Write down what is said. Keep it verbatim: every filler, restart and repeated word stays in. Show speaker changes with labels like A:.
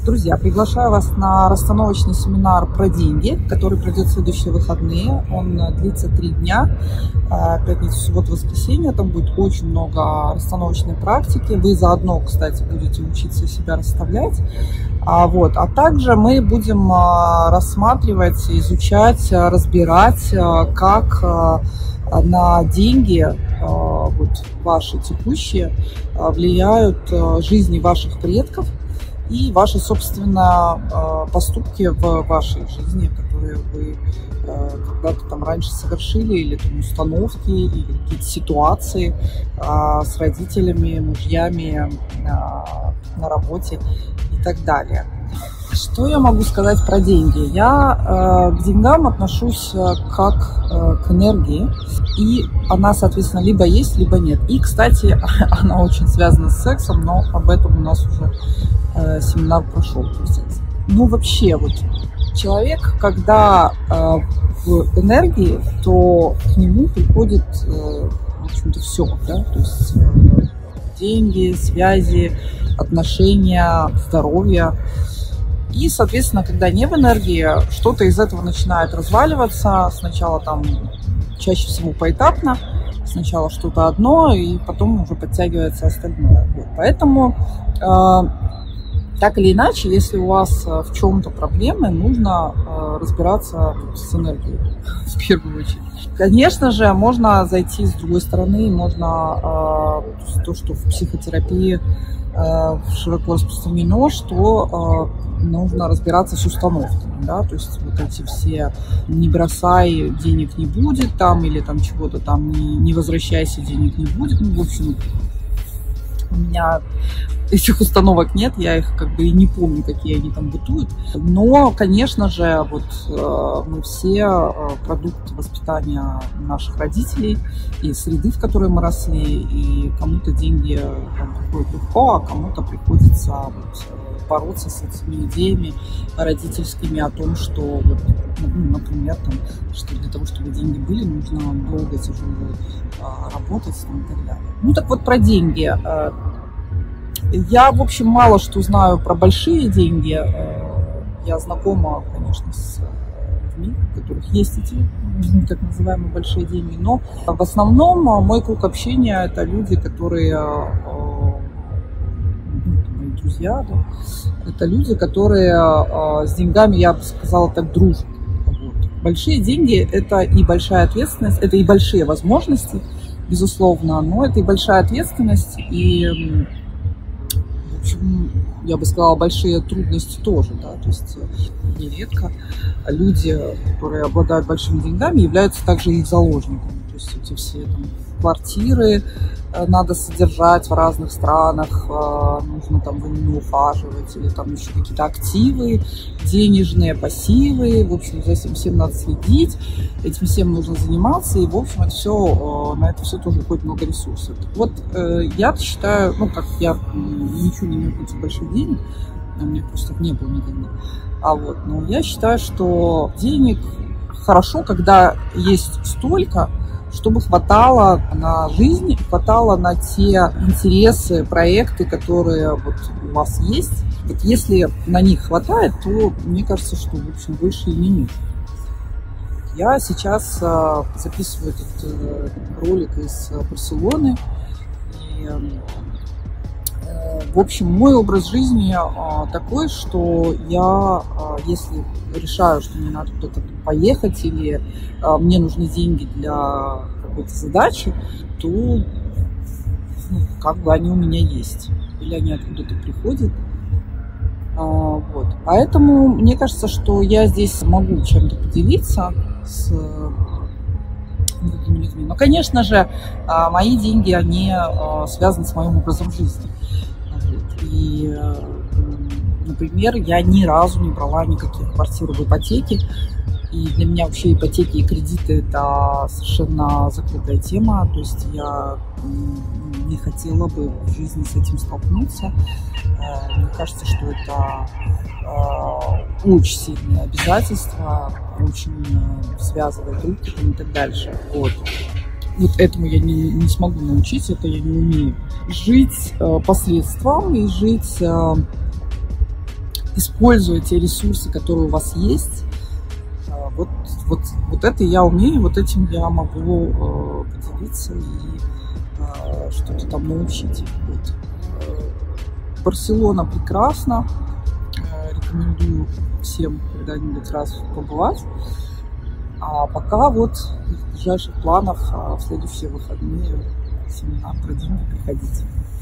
A: Друзья, приглашаю вас на расстановочный семинар про деньги, который пройдет в следующие выходные. Он длится три дня, пятницу, субботу, воскресенье. Там будет очень много расстановочной практики. Вы заодно, кстати, будете учиться себя расставлять. А, вот. а также мы будем рассматривать, изучать, разбирать, как на деньги, вот, ваши текущие, влияют жизни ваших предков и ваши, собственно, поступки в вашей жизни, которые вы когда-то там раньше совершили, или там установки, или какие-то ситуации с родителями, мужьями на работе и так далее. Что я могу сказать про деньги? Я э, к деньгам отношусь э, как э, к энергии, и она, соответственно, либо есть, либо нет. И, кстати, она очень связана с сексом, но об этом у нас уже э, семинар прошел. Ну, вообще, вот человек, когда э, в энергии, то к нему приходит, э, в общем-то, все, да, то есть э, деньги, связи, отношения, здоровье. И, соответственно, когда не в энергии, что-то из этого начинает разваливаться. Сначала там чаще всего поэтапно, сначала что-то одно, и потом уже подтягивается остальное. Вот. Поэтому, э, так или иначе, если у вас в чем-то проблемы, нужно э, разбираться с энергией в первую очередь. Конечно же, можно зайти с другой стороны, можно э, то, что в психотерапии э, широко распространено, что э, нужно разбираться с установками, да, то есть вот эти все «не бросай, денег не будет», там, или там чего-то там «не, не возвращайся, денег не будет», ну, в общем, у меня этих установок нет, я их как бы и не помню, какие они там бытуют. Но, конечно же, вот э, мы все э, продукт воспитания наших родителей и среды, в которой мы росли, и кому-то деньги там приходят легко, а кому-то приходится вот, бороться с этими идеями родительскими о том, что, вот, ну, например, там, что для того, чтобы деньги были, нужно долго, тяжело э, работать и так далее. Ну так вот про деньги. Э, Я, в общем, мало что знаю про большие деньги. Я знакома, конечно, с людьми, у которых есть эти так называемые большие деньги. Но в основном мой круг общения – это люди, которые, мои друзья, да, это люди, которые с деньгами, я бы сказала, так дружат. Вот. Большие деньги – это и большая ответственность, это и большие возможности, безусловно, но это и большая ответственность, и, в общем, я бы сказала, большие трудности тоже, да, то есть нередко люди, которые обладают большими деньгами, являются также их заложниками, то есть эти все там квартиры надо содержать в разных странах, нужно там за ними ухаживать, или там еще какие-то активы, денежные пассивы, в общем, за этим всем надо следить, этим всем нужно заниматься, и, в общем, это все, на это все тоже уходит много ресурсов. Вот я считаю, ну, как я ничего не имею против больших денег, у меня просто не было никогда, а вот, но я считаю, что денег хорошо, когда есть столько, чтобы хватало на жизнь, хватало на те интересы, проекты, которые вот у вас есть. Вот если на них хватает, то мне кажется, что, в общем, больше и не нужно. Я сейчас э, записываю этот э, ролик из Барселоны. И, э, в общем, мой образ жизни э, такой, что я, э, если решаю, что мне надо куда-то поехать или э, мне нужны деньги для какой-то задачи, то, ну, как бы они у меня есть. Или они откуда-то приходят. А, вот. Поэтому мне кажется, что я здесь могу чем-то поделиться с другими людьми. Но, конечно же, мои деньги, они связаны с моим образом жизни. И, например, я ни разу не брала никаких квартир в ипотеке. И для меня вообще ипотеки и кредиты – это совершенно закрытая тема. То есть я не хотела бы в жизни с этим столкнуться. Мне кажется, что это очень сильные обязательства, очень связывает руки и так дальше. Вот. Вот этому я не, не смогу научить, это я не умею. Жить по средствам и жить используя те ресурсы, которые у вас есть. Вот, вот, вот это я умею, вот этим я могу э, поделиться и э, что-то там научить. Вот. Барселона прекрасна, э, рекомендую всем когда-нибудь раз побывать. А пока вот из ближайших планов а в следующие выходные семинар про деньги, приходите.